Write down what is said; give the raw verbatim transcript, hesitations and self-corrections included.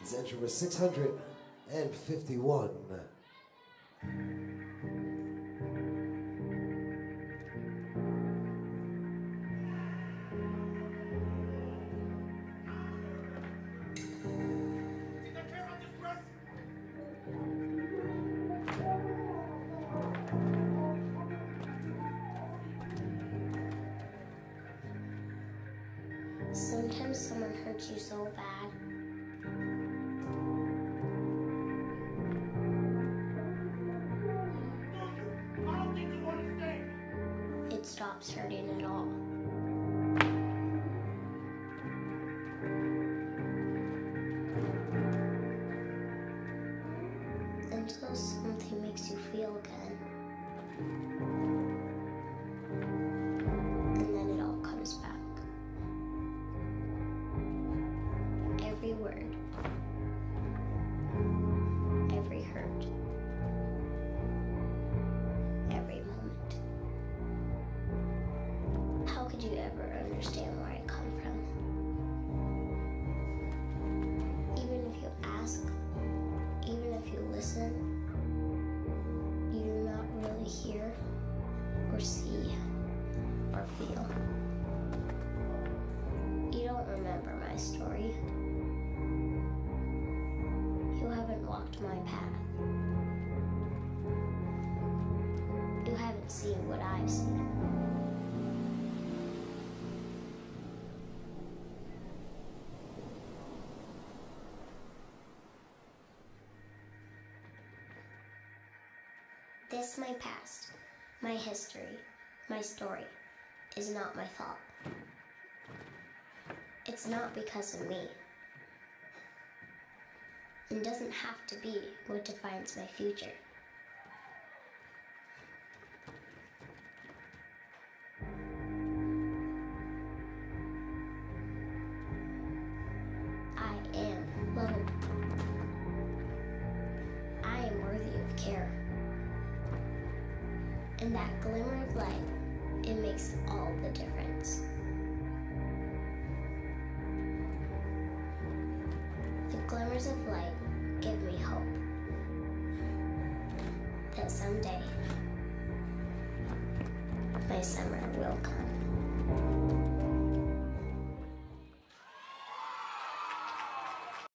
It's entry number six hundred fifty-one. Sometimes someone hurts you so bad. I don't think you understand. It stops hurting at all. Until something makes you feel again. And then it all comes back. Every word, every hurt, every moment. How could you ever understand where I come from? Even if you ask, even if you listen, you do not really hear or see or feel. You don't remember my story. You haven't walked my path. You haven't seen what I've seen. This, my past, my history, my story, is not my fault. It's not because of me. And doesn't have to be what defines my future. I am lovable. I am worthy of care. And that glimmer of light, it makes all the difference. The glimmers of light give me hope that someday my summer will come.